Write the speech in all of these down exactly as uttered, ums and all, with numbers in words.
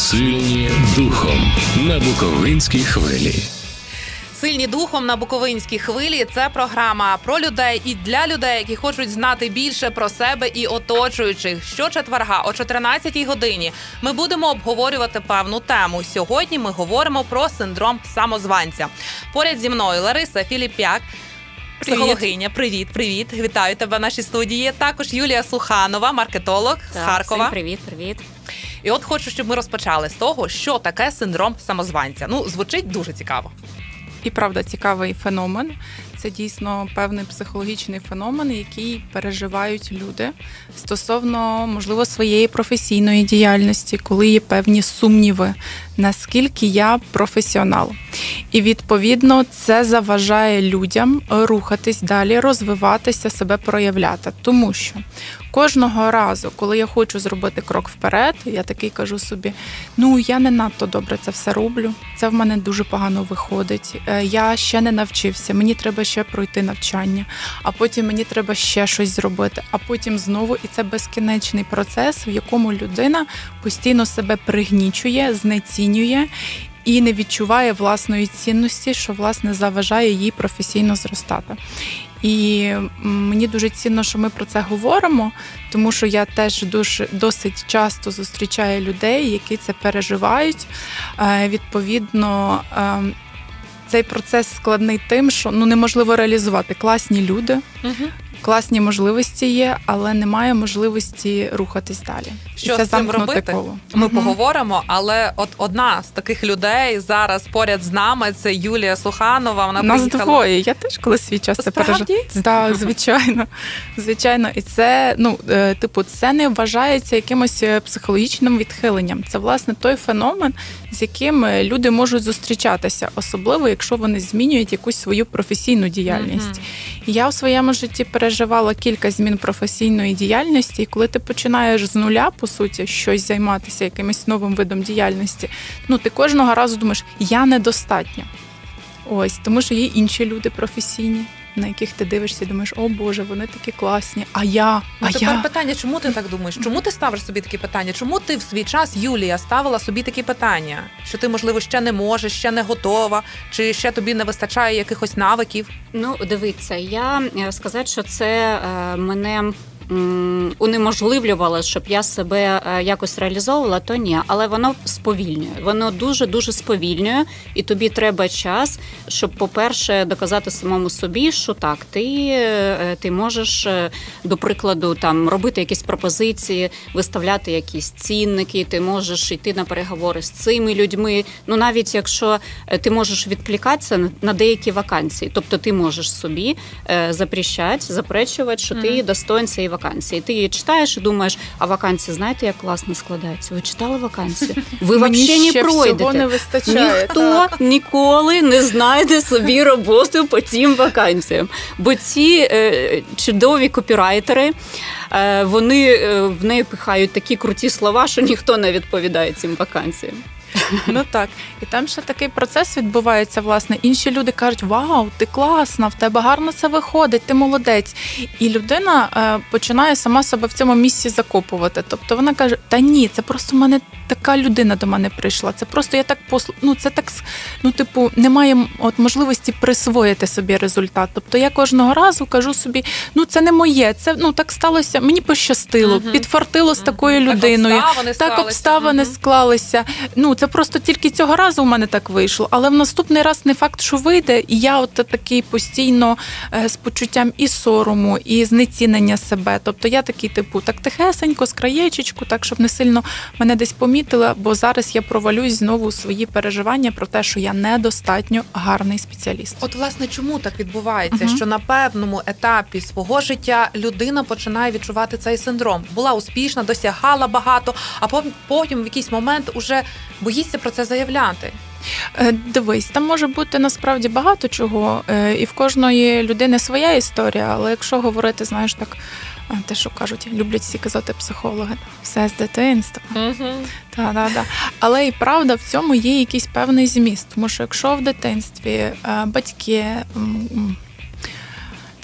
Сильні духом на Буковинській хвилі. «Сильні духом» на Буковинській хвилі – це програма про людей і для людей, які хочуть знати більше про себе і оточуючих. Щочетверга о чотирнадцятій годині ми будемо обговорювати певну тему. Сьогодні ми говоримо про синдром самозванця. Поряд зі мною Лариса Філіп'як, психологиня. Привіт, привіт. Вітаю тебе в нашій студії. Також Юлія Суханова, маркетолог з так, Харкова. Всім привіт, привіт. І от хочу, щоб ми розпочали з того, що таке синдром самозванця. Ну, звучить дуже цікаво. І правда, цікавий феномен. Це дійсно певний психологічний феномен, який переживають люди стосовно, можливо, своєї професійної діяльності, коли є певні сумніви, наскільки я професіонал. І, відповідно, це заважає людям рухатись далі, розвиватися, себе проявляти. Тому що кожного разу, коли я хочу зробити крок вперед, я такий кажу собі, ну, я не надто добре це все роблю, це в мене дуже погано виходить, я ще не навчився, мені треба ще пройти навчання, а потім мені треба ще щось зробити, а потім знову, і це безкінечний процес, в якому людина постійно себе пригнічує, знецінює і не відчуває власної цінності, що, власне, заважає їй професійно зростати. І мені дуже цінно, що ми про це говоримо, тому що я теж дуже, досить часто зустрічаю людей, які це переживають. Відповідно, цей процес складний тим, що ну, неможливо реалізувати. Класні люди, угу. класні можливості є, але немає можливості рухатись далі. Що це з цим робити? Коло. Ми угу. поговоримо, але от одна з таких людей зараз поряд з нами, це Юлія Суханова. Вона Нас приїхала... двоє. Я теж колись свій час це пережила. Так, звичайно. Звичайно. І це, ну, типу, це не вважається якимось психологічним відхиленням. Це, власне, той феномен, з яким люди можуть зустрічатися, особливо, якщо вони змінюють якусь свою професійну діяльність. Mm-hmm. Я у своєму житті переживала кілька змін професійної діяльності, і коли ти починаєш з нуля, по суті, щось займатися, якимось новим видом діяльності, ну, ти кожного разу думаєш, я недостатня. Ось, тому що є інші люди професійні, на яких ти дивишся і думаєш, о Боже, вони такі класні, а я, ну, а тепер я. питання, чому ти так думаєш? Чому ти ставиш собі такі питання? Чому ти в свій час, Юлія, ставила собі такі питання? Що ти, можливо, ще не можеш, ще не готова, чи ще тобі не вистачає якихось навиків? Ну, дивіться, я сказати, що це е, мене унеможливлювало, щоб я себе якось реалізовувала, то ні. Але воно сповільнює. Воно дуже-дуже сповільнює, і тобі треба час, щоб, по-перше, доказати самому собі, що так, ти, ти можеш, до прикладу, там, робити якісь пропозиції, виставляти якісь цінники, ти можеш йти на переговори з цими людьми. Ну, навіть якщо ти можеш відкликатися на деякі вакансії, тобто ти можеш собі запрещати, заперечувати, що ти mm-hmm. достоин цієї вакансії. Вакансії. Ти її читаєш і думаєш, а вакансії, знаєте, як класно складається? Ви читали вакансію? Ви взагалі не пройдете. Не вистачає. Ніхто ніколи не знайде собі роботу по цим вакансіям. Бо ці е, чудові копірайтери, е, вони е, в неї пихають такі круті слова, що ніхто не відповідає цим вакансіям. Ну так, і там ще такий процес відбувається, власне. Інші люди кажуть, вау, ти класна, в тебе гарно це виходить, ти молодець. І людина е, починає сама себе в цьому місці закопувати. Тобто вона каже, та ні, це просто в мене така людина до мене прийшла, це просто я так послу... ну це так, ну типу, немає от можливості присвоїти собі результат. Тобто я кожного разу кажу собі, ну це не моє, це, ну так сталося, мені пощастило, uh-huh. підфартило з uh-huh. такою людиною, так обставини, так обставини uh-huh. склалися. Ну, це просто тільки цього разу в мене так вийшло, але в наступний раз не факт, що вийде, і я от такий постійно е, з почуттям і сорому, і знецінення себе. Тобто я такий, типу, так тихесенько, з краєчечку, так, щоб не сильно мене десь помітила, бо зараз я провалюсь знову у свої переживання про те, що я недостатньо гарний спеціаліст. От, власне, чому так відбувається, uh-huh. що на певному етапі свого життя людина починає відчувати цей синдром? Була успішна, досягала багато, а потім в якийсь момент уже боїться про це заявляти. Дивись, там може бути насправді багато чого, і в кожної людини своя історія, але якщо говорити, знаєш, так, те, що кажуть, люблять всі казати психологи, все з дитинства. Uh-huh. Та-да-да. Але і правда, в цьому є якийсь певний зміст, тому що якщо в дитинстві батьки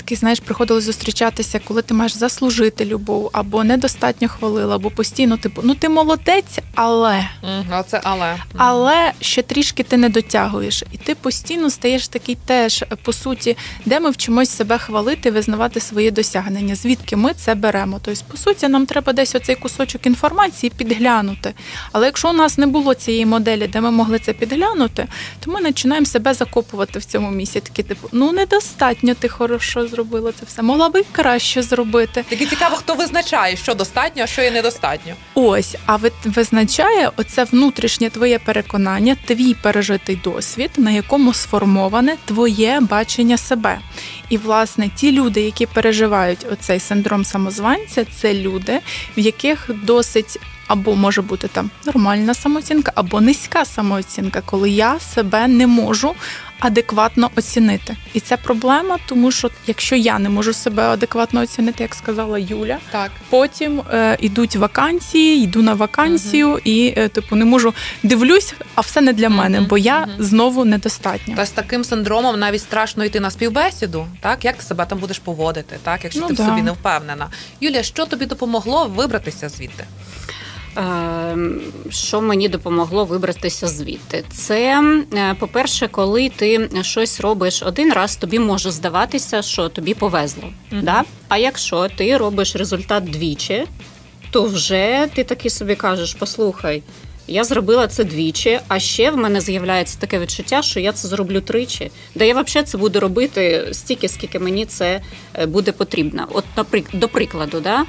такий, знаєш, приходилось зустрічатися, коли ти маєш заслужити любов, або недостатньо хвалила, або постійно, типу, ну ти молодець, але... Угу, оце але. Але ще трішки ти не дотягуєш. І ти постійно стаєш такий теж, по суті, де ми вчимось себе хвалити, визнавати свої досягнення. Звідки ми це беремо? Тобто, по суті, нам треба десь оцей кусочок інформації підглянути. Але якщо у нас не було цієї моделі, де ми могли це підглянути, то ми починаємо себе закопувати в цьому місці. Такі, типу, ну недостатньо ти хорошо зробила це все. Могла би краще зробити. Таке цікаво, хто визначає, що достатньо, а що є недостатньо. Ось, а визначає оце внутрішнє твоє переконання, твій пережитий досвід, на якому сформоване твоє бачення себе. І, власне, ті люди, які переживають оцей синдром самозванця, це люди, в яких досить або може бути там нормальна самооцінка, або низька самооцінка, коли я себе не можу адекватно оцінити. І це проблема, тому що якщо я не можу себе адекватно оцінити, як сказала Юля, так. потім е, йдуть вакансії, йду на вакансію угу. і е, типу не можу, дивлюсь, а все не для мене, угу. бо я угу. знову недостатня. Та з таким синдромом навіть страшно йти на співбесіду, так? Як ти себе там будеш поводити, так? Якщо ну, ти да. в собі не впевнена. Юлія, що тобі допомогло вибратися звідти? Що мені допомогло вибратися звідти? Це, по-перше, коли ти щось робиш один раз, тобі може здаватися, що тобі повезло. Mm-hmm. Да? А якщо ти робиш результат двічі, то вже ти таки собі кажеш, послухай, я зробила це двічі, а ще в мене з'являється таке відчуття, що я це зроблю тричі. Да я взагалі це буду робити стільки, скільки мені це буде потрібно. От, до прикладу, да,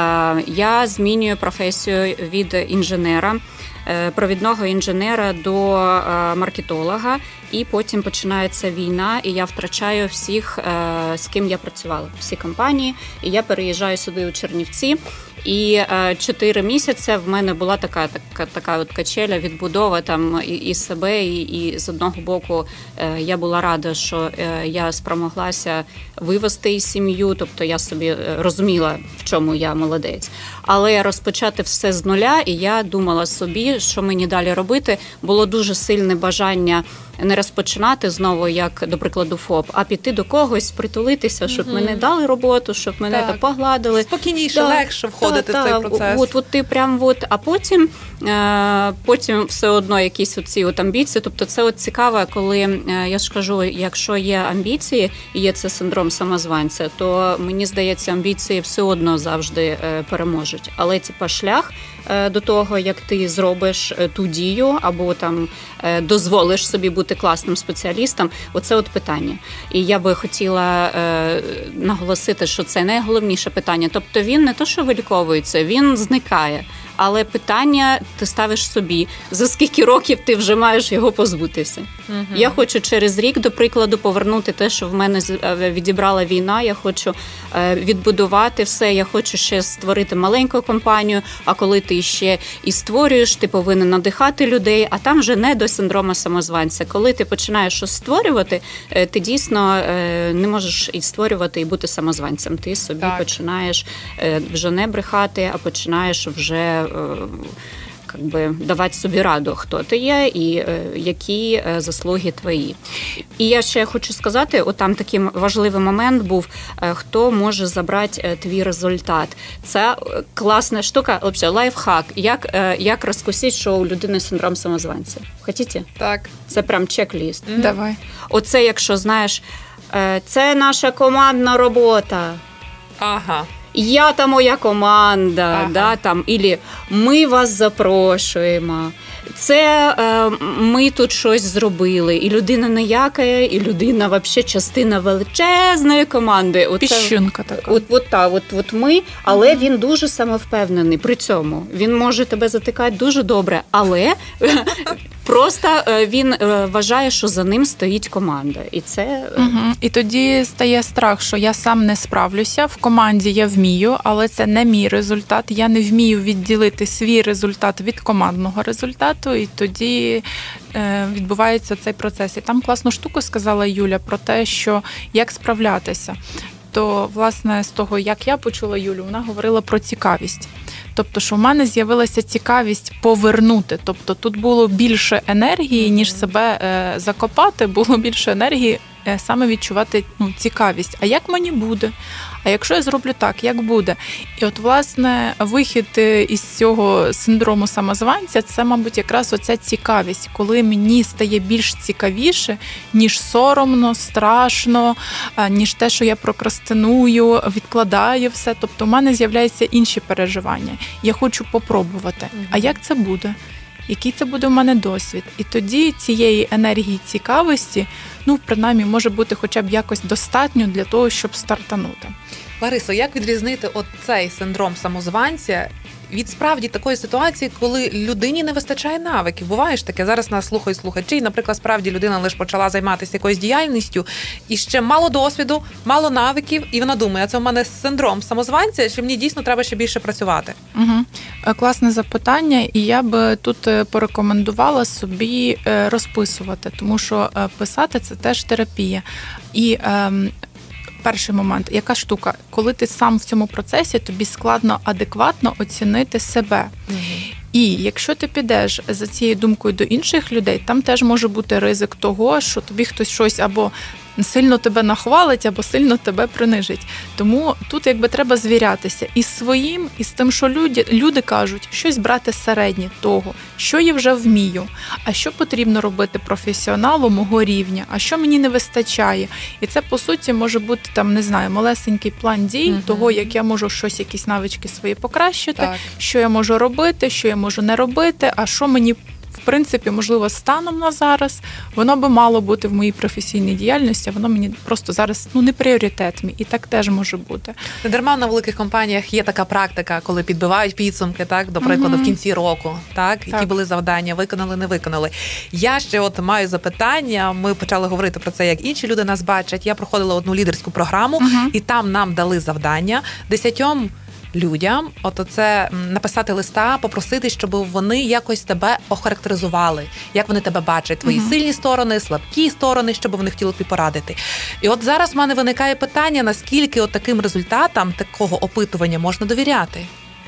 я змінюю професію від інженера, провідного інженера до маркетолога, і потім починається війна, і я втрачаю всіх, з ким я працювала, всі компанії, і я переїжджаю сюди у Чернівці. І чотири місяці в мене була така, така, така от качеля, відбудова там і, і себе, і, і з одного боку я була рада, що я спромоглася вивести сім'ю, тобто я собі розуміла, в чому я молодець. Але розпочати все з нуля, і я думала собі, що мені далі робити, було дуже сильне бажання не розпочинати знову, як, до прикладу, ФОП, а піти до когось, притулитися, щоб угу. мене дали роботу, щоб мене так. погладили. Спокійніше, да, легше входити да, в цей да. процес. От, от ти прям от, а потім, е, потім все одно якісь оці от амбіції. Тобто це от цікаво, коли, е, я ж кажу, якщо є амбіції, і є це синдром самозванця, то мені здається, амбіції все одно завжди е, переможуть. Але типа шлях е, до того, як ти зробиш ту дію, або там е, дозволиш собі бути класним спеціалістом, оце от питання. І я би хотіла е, наголосити, що це найголовніше питання. Тобто він не то, що виліковується, він зникає. Але питання ти ставиш собі, за скільки років ти вже маєш його позбутися. Угу. Я хочу через рік, до прикладу, повернути те, що в мене відібрала війна, я хочу відбудувати все, я хочу ще створити маленьку компанію, а коли ти ще і створюєш, ти повинен надихати людей, а там вже не до синдрома самозванця. Коли ти починаєш щось створювати, ти дійсно не можеш і створювати, і бути самозванцем. Ти собі так. починаєш вже не брехати, а починаєш вже как би давати собі раду, хто ти є і е, які е, заслуги твої. І я ще хочу сказати, от там такий важливий момент був, е, хто може забрати е, твій результат. Це класна штука, взагалі, лайфхак, як, е, як розкусити, що у людини синдром самозванця. Хотіте? Так. Це прям чек-ліст. Mm-hmm. Давай. Оце, якщо знаєш, е, це наша командна робота. Ага. Я та моя команда, ага. да, там, ілі ми вас запрошуємо. Це е, ми тут щось зробили. І людина ніякає, і людина взагалі частина величезної команди. Оце, піщинка така. От, от, та, от, от ми, але mm-hmm. він дуже самовпевнений при цьому. Він може тебе затикати дуже добре, але просто він вважає, що за ним стоїть команда. І це... Угу. І тоді стає страх, що я сам не справлюся, в команді я вмію, але це не мій результат. Я не вмію відділити свій результат від командного результату, і тоді е, відбувається цей процес. І там класну штуку сказала Юля про те, що як справлятися. То, власне, з того, як я почула Юлю, вона говорила про цікавість. Тобто, що в мене з'явилася цікавість повернути. Тобто, тут було більше енергії, ніж себе е, закопати, було більше енергії саме відчувати ну, цікавість. А як мені буде? А якщо я зроблю так, як буде? І от, власне, вихід із цього синдрому самозванця – це, мабуть, якраз оця цікавість, коли мені стає більш цікавіше, ніж соромно, страшно, ніж те, що я прокрастиную, відкладаю все. Тобто в мене з'являються інші переживання. Я хочу попробувати. А як це буде? Який це буде в мене досвід? І тоді цієї енергії цікавості, ну, принаймні, може бути хоча б якось достатньо для того, щоб стартанути. Ларисо, як відрізнити от цей синдром самозванця від справді такої ситуації, коли людині не вистачає навиків? Буває ж таке, зараз нас слухають слухачі, наприклад, справді людина лише почала займатися якоюсь діяльністю, і ще мало досвіду, мало навиків, і вона думає, а це в мене синдром самозванця, чи мені дійсно треба ще більше працювати? Угу. Класне запитання, і я би тут порекомендувала собі розписувати, тому що писати – це теж терапія. І ем, перший момент, яка штука, коли ти сам в цьому процесі, тобі складно адекватно оцінити себе. Угу. І якщо ти підеш за цією думкою до інших людей, там теж може бути ризик того, що тобі хтось щось або сильно тебе нахвалить, або сильно тебе принижить. Тому тут якби треба звірятися і з своїм, і з тим, що люди, люди кажуть, щось брати середнє того, що я вже вмію, а що потрібно робити професіоналу мого рівня, а що мені не вистачає. І це, по суті, може бути, там, не знаю, малесенький план дій, угу. того, як я можу щось, якісь навички свої покращити, так. що я можу робити, що я можу не робити, а що мені в принципі, можливо, станом на зараз, воно би мало бути в моїй професійній діяльності, а воно мені просто зараз ну, не пріоритет мій, і так теж може бути. Не дарма на великих компаніях є така практика, коли підбивають підсумки, так, до прикладу, mm-hmm. в кінці року, так, так, які були завдання, виконали, не виконали. Я ще от маю запитання, ми почали говорити про це, як інші люди нас бачать. Я проходила одну лідерську програму, mm-hmm. і там нам дали завдання десятьом людям, от оце написати листа, попросити, щоб вони якось тебе охарактеризували, як вони тебе бачать, твої uh-huh. сильні сторони, слабкі сторони, щоб вони хотіли тобі порадити. І от зараз в мене виникає питання, наскільки от таким результатам такого опитування можна довіряти?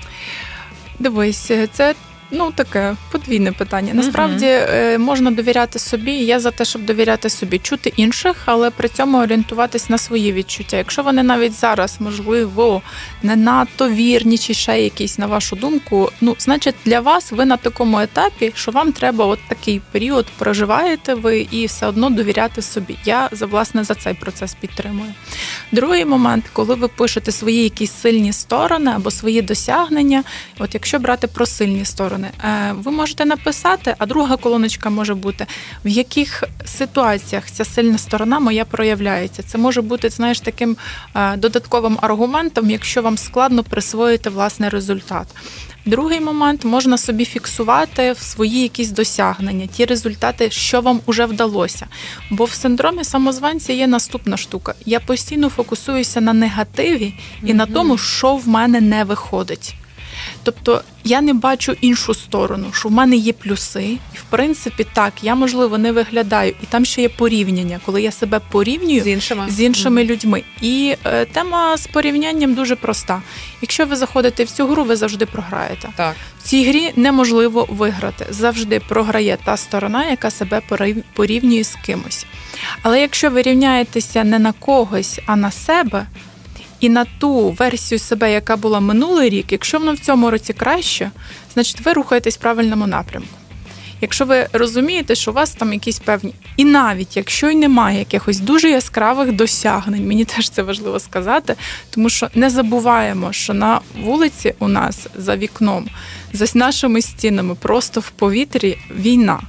Дивись, це ну, таке подвійне питання. Насправді uh-huh. можна довіряти собі, я за те, щоб довіряти собі, чути інших, але при цьому орієнтуватись на свої відчуття. Якщо вони навіть зараз, можливо, не надто вірні чи ще якісь, на вашу думку, ну, значить, для вас ви на такому етапі, що вам треба от такий період, проживаєте ви і все одно довіряти собі. Я, власне, за цей процес підтримую. Другий момент, коли ви пишете свої якісь сильні сторони або свої досягнення, от якщо брати про сильні сторони, ви можете написати, а друга колоночка може бути, в яких ситуаціях ця сильна сторона моя проявляється. Це може бути, знаєш, таким додатковим аргументом, якщо вам складно присвоїти власний результат. Другий момент, можна собі фіксувати в свої якісь досягнення, ті результати, що вам уже вдалося. Бо в синдромі самозванця є наступна штука. Я постійно фокусуюся на негативі і mm-hmm. на тому, що в мене не виходить. Тобто я не бачу іншу сторону, що в мене є плюси, і в принципі так, я, можливо, не виглядаю, і там ще є порівняння, коли я себе порівнюю з іншими, з іншими mm. людьми. І е, тема з порівнянням дуже проста. Якщо ви заходите в цю гру, ви завжди програєте. Так. В цій грі неможливо виграти. Завжди програє та сторона, яка себе порівнює з кимось. Але якщо ви рівняєтеся не на когось, а на себе, і на ту версію себе, яка була минулий рік, якщо воно в цьому році краще, значить ви рухаєтесь в правильному напрямку. Якщо ви розумієте, що у вас там якісь певні... І навіть якщо й немає якихось дуже яскравих досягнень, мені теж це важливо сказати, тому що не забуваємо, що на вулиці у нас за вікном, за нашими стінами, просто в повітрі війна.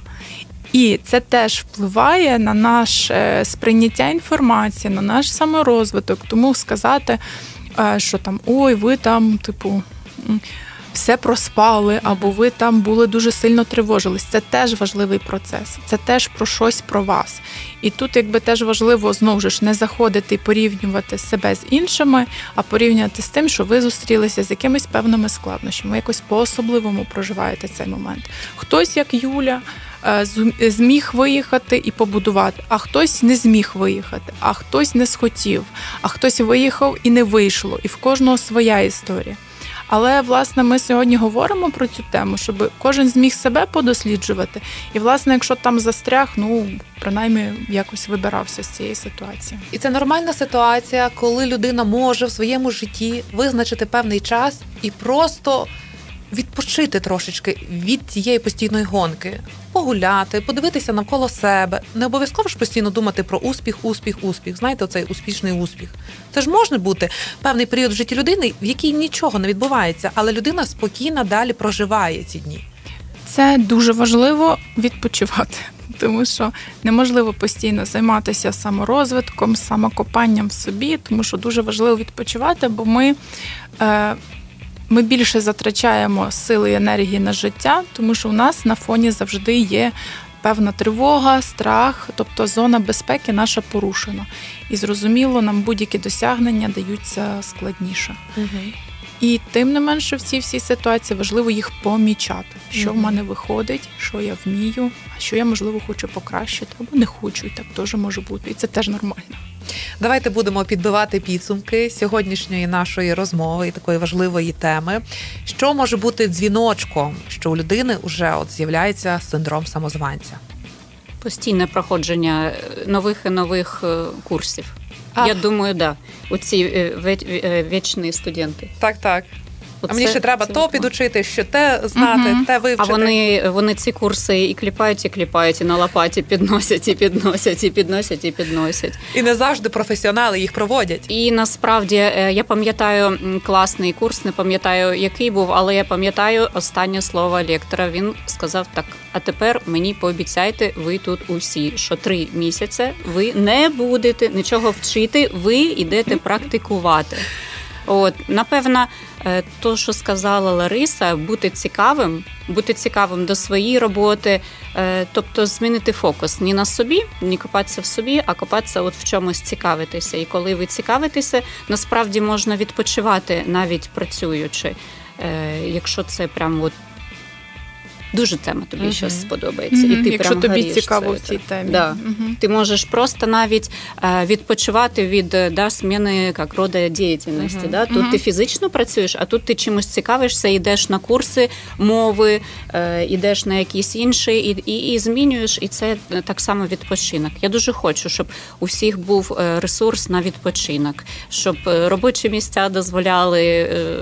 І це теж впливає на наше сприйняття інформації, на наш саморозвиток. Тому сказати, що там, ой, ви там, типу, все проспали, або ви там були дуже сильно тривожились. Це теж важливий процес, це теж про щось про вас. І тут якби теж важливо, знову ж, не заходити і порівнювати себе з іншими, а порівнювати з тим, що ви зустрілися з якимись певними складнощами, ви якось по-особливому проживаєте цей момент. Хтось, як Юля, зміг виїхати і побудувати, а хтось не зміг виїхати, а хтось не схотів, а хтось виїхав і не вийшло, і в кожного своя історія. Але, власне, ми сьогодні говоримо про цю тему, щоб кожен зміг себе подосліджувати. І, власне, якщо там застряг, ну, принаймні, якось вибирався з цієї ситуації. І це нормальна ситуація, коли людина може в своєму житті визначити певний час і просто відпочити трошечки від цієї постійної гонки. Погуляти, подивитися навколо себе. Не обов'язково ж постійно думати про успіх, успіх, успіх. Знаєте, оцей успішний успіх. Це ж може бути певний період в житті людини, в якій нічого не відбувається, але людина спокійно далі проживає ці дні. Це дуже важливо відпочивати, тому що неможливо постійно займатися саморозвитком, самокопанням в собі, тому що дуже важливо відпочивати, бо ми... Е- Ми більше затрачаємо сили і енергії на життя, тому що у нас на фоні завжди є певна тривога, страх, тобто зона безпеки наша порушена. І зрозуміло, нам будь-які досягнення даються складніше. Угу. І тим не менше в цій всій ситуації важливо їх помічати, що угу. в мене виходить, що я вмію, а що я, можливо, хочу покращити, або не хочу, і так теж може бути, і це теж нормально. Давайте будемо підбивати підсумки сьогоднішньої нашої розмови і такої важливої теми. Що може бути дзвіночком, що у людини вже от з'являється синдром самозванця? Постійне проходження нових і нових курсів. А. Я думаю, да. Оці вічні студенти. Так, так. Оце, а мені ще треба то підучити, що те знати, угу. те вивчити. А вони, вони ці курси і кліпають, і кліпають, і на лопаті підносять, і підносять, і підносять, і підносять. І не завжди професіонали їх проводять. І насправді, я пам'ятаю класний курс, не пам'ятаю, який був, але я пам'ятаю останнє слово лектора. Він сказав так, а тепер мені пообіцяйте, ви тут усі, що три місяці ви не будете нічого вчити, ви йдете практикувати. От, напевно, то, що сказала Лариса, бути цікавим, бути цікавим до своєї роботи, тобто змінити фокус не на собі, не копатися в собі, а копатися от в чомусь цікавитися. І коли ви цікавитеся, насправді можна відпочивати, навіть працюючи, якщо це прям от дуже тема тобі uh-huh. щось сподобається. Uh-huh. І ти Якщо прям тобі горіш цікаво це, в цій темі. Да. Uh-huh. Ти можеш просто навіть е, відпочивати від да, зміни як роду діяльності. Uh-huh. Да? Тут uh-huh. ти фізично працюєш, а тут ти чимось цікавишся, йдеш на курси мови, е, йдеш на якісь інші і, і, і змінюєш, і це так само відпочинок. Я дуже хочу, щоб у всіх був ресурс на відпочинок, щоб робочі місця дозволяли е,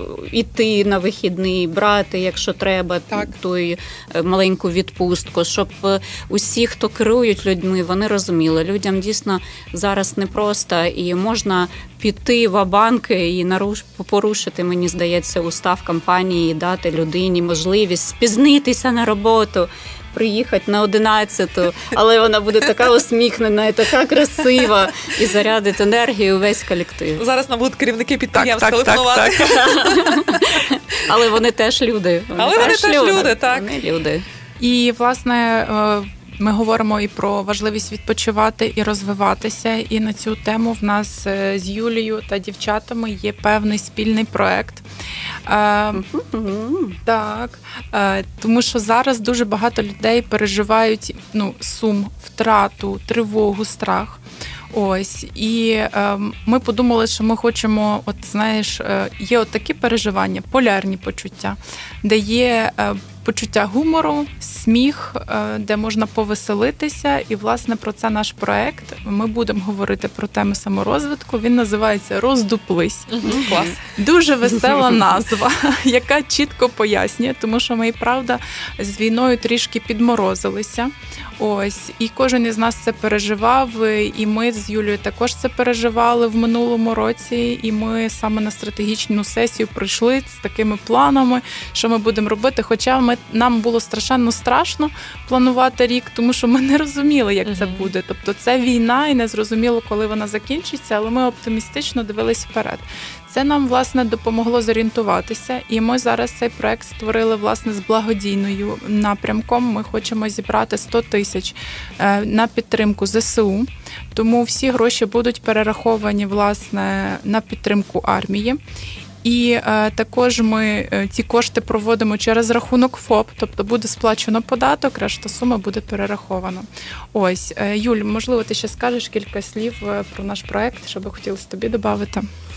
іти на вихідний, брати, якщо треба, так. той маленьку відпустку, щоб усі, хто керують людьми, вони розуміли, людям дійсно зараз непросто і можна піти в банки і наруш... порушити, мені здається, устав компанії і дати людині можливість спізнитися на роботу, приїхати на одинадцяту, але вона буде така усміхнена і така красива і зарядить енергію весь колектив. Зараз нам будуть керівники підприємств так, телефонувати. Так, так, так. Але вони теж люди. Вони Але теж вони теж люди, люди так. Вони люди. І, власне, ми говоримо і про важливість відпочивати і розвиватися. І на цю тему в нас з Юлією та дівчатами є певний спільний проект. Mm-hmm. Так, тому що зараз дуже багато людей переживають ну, сум, втрату, тривогу, страх. Ось, і е, ми подумали, що ми хочемо, от знаєш, е, є от такі переживання, полярні почуття, де є е, почуття гумору, сміх, е, де можна повеселитися. І, власне, про це наш проект. Ми будемо говорити про теми саморозвитку. Він називається «Роздуплись». Mm-hmm. Клас. Дуже весела назва, яка чітко пояснює, тому що ми, і правда, з війною трішки підморозилися. Ось, і кожен із нас це переживав, і ми з Юлією також це переживали в минулому році, і ми саме на стратегічну сесію прийшли з такими планами, що ми будемо робити, хоча ми, нам було страшенно страшно планувати рік, тому що ми не розуміли, як uh-huh. це буде. Тобто це війна, і не зрозуміло, коли вона закінчиться, але ми оптимістично дивились вперед. Це нам, власне, допомогло зорієнтуватися, і ми зараз цей проект створили, власне, з благодійною напрямком. Ми хочемо зібрати сто тисяч на підтримку зе се у, тому всі гроші будуть перераховані, власне, на підтримку армії. І е, також ми е, ці кошти проводимо через рахунок ФОП, тобто буде сплачено податок, решта суми буде перераховано. Ось, е, Юль, можливо, ти ще скажеш кілька слів про наш проект, що би хотілося тобі додати?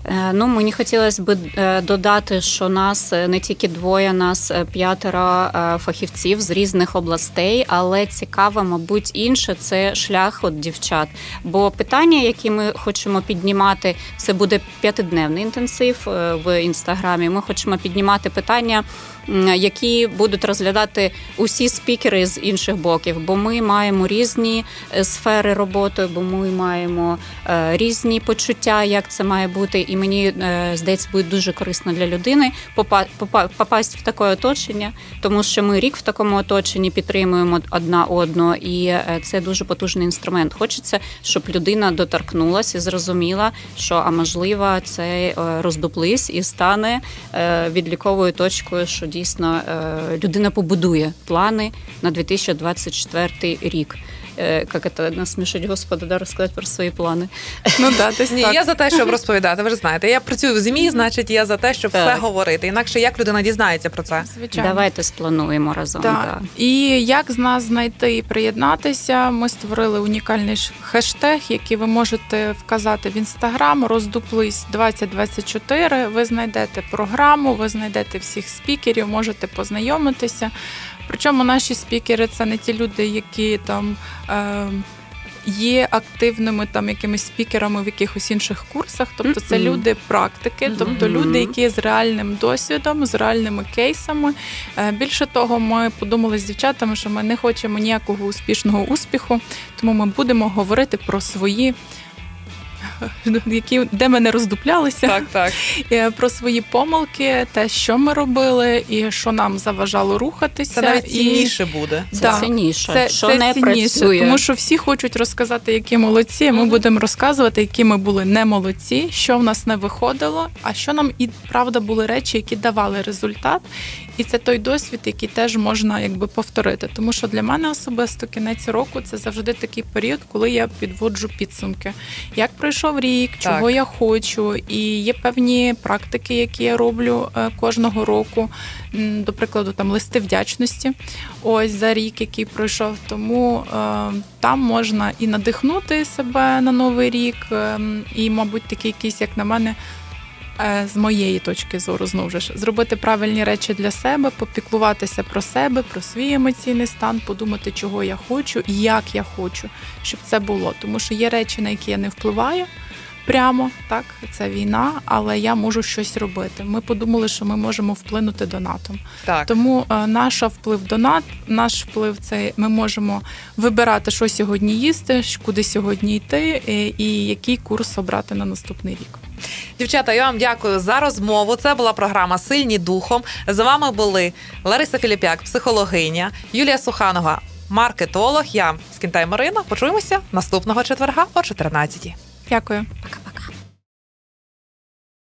Ну, мені хотілося б додати, що нас не тільки двоє, нас п'ятеро фахівців з різних областей, але цікаво, мабуть, інше – це шлях от дівчат. Бо питання, які ми хочемо піднімати, це буде п'ятидневний інтенсив в Інстаграмі. Ми хочемо піднімати питання, які будуть розглядати усі спікери з інших боків, бо ми маємо різні сфери роботи, бо ми маємо різні почуття, як це має бути, і мені, здається, буде дуже корисно для людини попасти в таке оточення, тому що ми рік в такому оточенні підтримуємо одна одну, і це дуже потужний інструмент. Хочеться, щоб людина доторкнулася і зрозуміла, що, а можливо, це роздуплись і стане відліковою точкою, що дійсно людина побудує плани на дві тисячі двадцять четвертий рік. Як це насмішить Господа, да, розказати про свої плани. Ну, да, десь Ні, так. Я за те, щоб розповідати. Ви ж знаєте, я працюю в ЗМІ, значить, я за те, щоб так. все говорити. Інакше як людина дізнається про це? Звичайно. Давайте сплануємо разом. Так. Да. І як з нас знайти і приєднатися? Ми створили унікальний хештег, який ви можете вказати в Інстаграм, роздуплись двадцять двадцять чотири. Ви знайдете програму, ви знайдете всіх спікерів, можете познайомитися. Причому наші спікери – це не ті люди, які там е, є активними там якимись спікерами в якихось інших курсах. Тобто це люди практики, тобто люди, які з реальним досвідом, з реальними кейсами. Е, більше того, ми подумали з дівчатами, що ми не хочемо ніякого успішного успіху, тому ми будемо говорити про свої які, де ми не роздуплялися, так, так. про свої помилки, те, що ми робили, і що нам заважало рухатися. Це навіть цінніше буде. Це так, цінніше, це, що це не цінніше, працює. Тому що всі хочуть розказати, які молодці, ми mm-hmm. будемо розказувати, які ми були не молодці, що в нас не виходило, а що нам і правда були речі, які давали результат. І це той досвід, який теж можна якби повторити. Тому що для мене особисто кінець року – це завжди такий період, коли я підводжу підсумки. Як пройшов рік, так. чого я хочу. І є певні практики, які я роблю кожного року. До прикладу, там листи вдячності ось за рік, який пройшов. Тому е, там можна і надихнути себе на новий рік, е, і, мабуть, такий якийсь, як на мене, з моєї точки зору, знову ж, зробити правильні речі для себе, попіклуватися про себе, про свій емоційний стан, подумати, чого я хочу і як я хочу, щоб це було. Тому що є речі, на які я не впливаю прямо, так, це війна, але я можу щось робити. Ми подумали, що ми можемо вплинути донатом. Так. Тому е, наш вплив донат, наш вплив – це ми можемо вибирати, що сьогодні їсти, куди сьогодні йти і, і який курс обрати на наступний рік. Дівчата, я вам дякую за розмову. Це була програма «Сильні духом». З вами були Лариса Філіп'як, психологиня, Юлія Суханова, маркетолог, я Скінтай Марина. Почуємося наступного четверга о чотирнадцятій. Дякую. Пока.